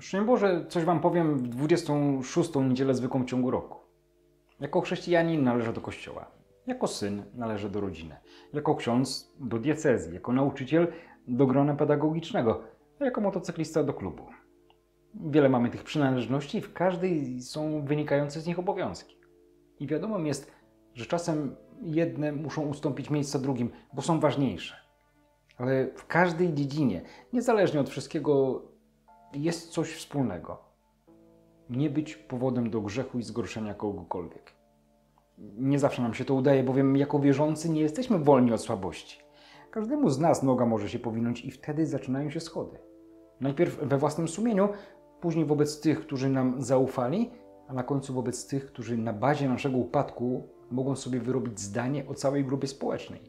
Szczęść Boże, coś Wam powiem w 26. niedzielę zwykłą w ciągu roku. Jako chrześcijanin należę do Kościoła. Jako syn należę do rodziny. Jako ksiądz do diecezji. Jako nauczyciel do grona pedagogicznego. A jako motocyklista do klubu. Wiele mamy tych przynależności i w każdej są wynikające z nich obowiązki. I wiadomo jest, że czasem jedne muszą ustąpić miejsca drugim, bo są ważniejsze. Ale w każdej dziedzinie, niezależnie od wszystkiego, jest coś wspólnego. Nie być powodem do grzechu i zgorszenia kogokolwiek. Nie zawsze nam się to udaje, bowiem jako wierzący nie jesteśmy wolni od słabości. Każdemu z nas noga może się powinąć i wtedy zaczynają się schody. Najpierw we własnym sumieniu, później wobec tych, którzy nam zaufali, a na końcu wobec tych, którzy na bazie naszego upadku mogą sobie wyrobić zdanie o całej grupie społecznej.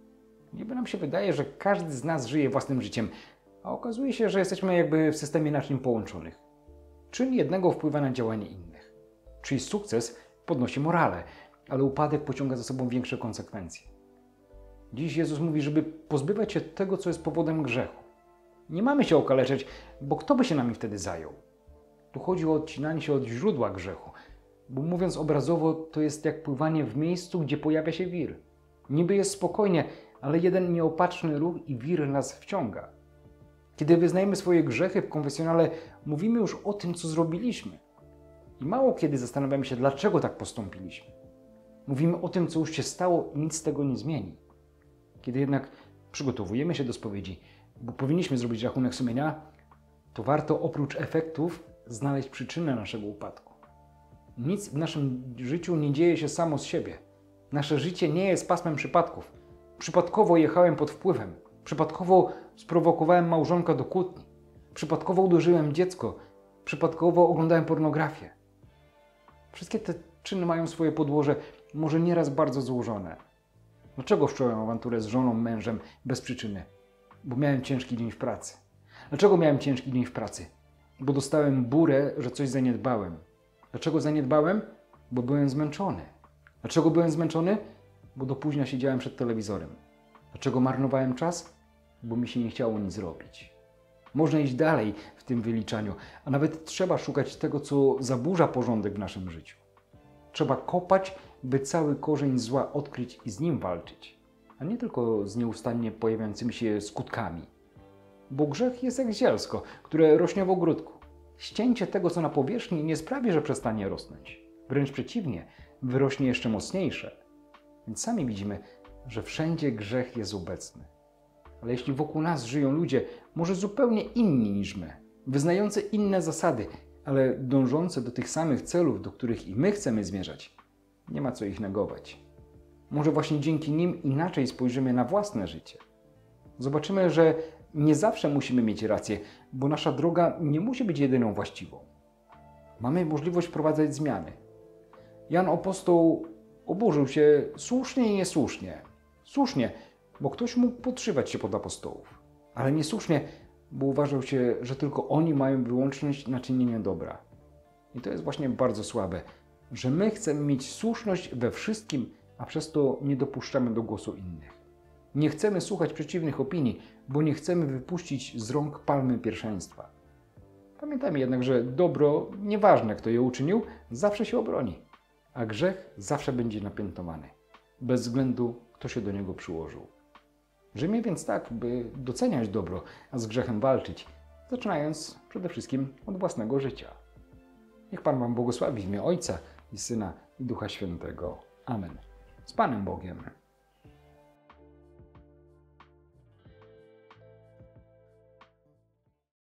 Niby nam się wydaje, że każdy z nas żyje własnym życiem, a okazuje się, że jesteśmy jakby w systemie naczyń połączonych. Czyn jednego wpływa na działanie innych. Czyjś sukces podnosi morale, ale upadek pociąga za sobą większe konsekwencje. Dziś Jezus mówi, żeby pozbywać się tego, co jest powodem grzechu. Nie mamy się okaleczyć, bo kto by się nami wtedy zajął? Tu chodzi o odcinanie się od źródła grzechu, bo mówiąc obrazowo, to jest jak pływanie w miejscu, gdzie pojawia się wir. Niby jest spokojnie, ale jeden nieopatrzny ruch i wir nas wciąga. Kiedy wyznajemy swoje grzechy w konfesjonale, mówimy już o tym, co zrobiliśmy. I mało kiedy zastanawiamy się, dlaczego tak postąpiliśmy. Mówimy o tym, co już się stało i nic z tego nie zmieni. Kiedy jednak przygotowujemy się do spowiedzi, bo powinniśmy zrobić rachunek sumienia, to warto oprócz efektów znaleźć przyczynę naszego upadku. Nic w naszym życiu nie dzieje się samo z siebie. Nasze życie nie jest pasmem przypadków. Przypadkowo jechałem pod wpływem. Przypadkowo sprowokowałem małżonka do kłótni. Przypadkowo uderzyłem dziecko. Przypadkowo oglądałem pornografię. Wszystkie te czyny mają swoje podłoże, może nieraz bardzo złożone. Dlaczego wszcząłem awanturę z żoną, mężem bez przyczyny? Bo miałem ciężki dzień w pracy. Dlaczego miałem ciężki dzień w pracy? Bo dostałem burę, że coś zaniedbałem. Dlaczego zaniedbałem? Bo byłem zmęczony. Dlaczego byłem zmęczony? Bo do późna siedziałem przed telewizorem. Dlaczego marnowałem czas? Bo mi się nie chciało nic robić. Można iść dalej w tym wyliczaniu, a nawet trzeba szukać tego, co zaburza porządek w naszym życiu. Trzeba kopać, by cały korzeń zła odkryć i z nim walczyć, a nie tylko z nieustannie pojawiającymi się skutkami. Bo grzech jest jak zielsko, które rośnie w ogródku. Ścięcie tego, co na powierzchni, nie sprawi, że przestanie rosnąć. Wręcz przeciwnie, wyrośnie jeszcze mocniejsze. Więc sami widzimy, że wszędzie grzech jest obecny. Ale jeśli wokół nas żyją ludzie, może zupełnie inni niż my, wyznający inne zasady, ale dążące do tych samych celów, do których i my chcemy zmierzać, nie ma co ich negować. Może właśnie dzięki nim inaczej spojrzymy na własne życie. Zobaczymy, że nie zawsze musimy mieć rację, bo nasza droga nie musi być jedyną właściwą. Mamy możliwość wprowadzać zmiany. Jan Apostoł oburzył się słusznie i niesłusznie. Słusznie, bo ktoś mógł podszywać się pod apostołów. Ale niesłusznie, bo uważał się, że tylko oni mają wyłączność na czynienie dobra. I to jest właśnie bardzo słabe, że my chcemy mieć słuszność we wszystkim, a przez to nie dopuszczamy do głosu innych. Nie chcemy słuchać przeciwnych opinii, bo nie chcemy wypuścić z rąk palmy pierwszeństwa. Pamiętajmy jednak, że dobro, nieważne kto je uczynił, zawsze się obroni, a grzech zawsze będzie napiętowany, bez względu kto się do niego przyłożył. Żyjmy więc tak, by doceniać dobro, a z grzechem walczyć, zaczynając przede wszystkim od własnego życia. Niech Pan Wam błogosławi w imię Ojca i Syna i Ducha Świętego. Amen. Z Panem Bogiem.